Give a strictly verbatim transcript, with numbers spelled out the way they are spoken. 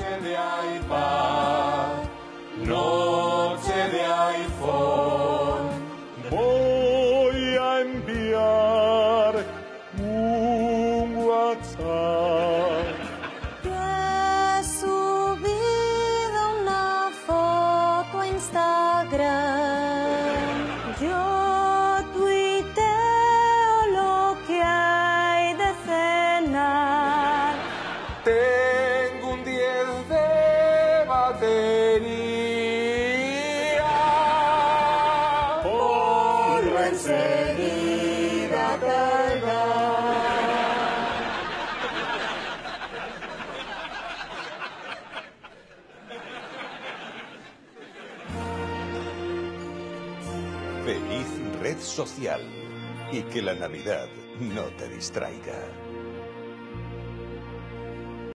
de iPad, noche de iPhone. Voy a enviar un WhatsApp. He subido una foto a Instagram. Yo tuiteo lo que hay de cenar. Tengo un diez de batería. Ponlo enseguida a cargar. Feliz red social y que la Navidad no te distraiga.